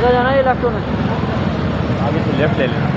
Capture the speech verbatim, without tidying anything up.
सीधा जाना है या लेफ्ट होना है? आगे से लेफ्ट ले लेना।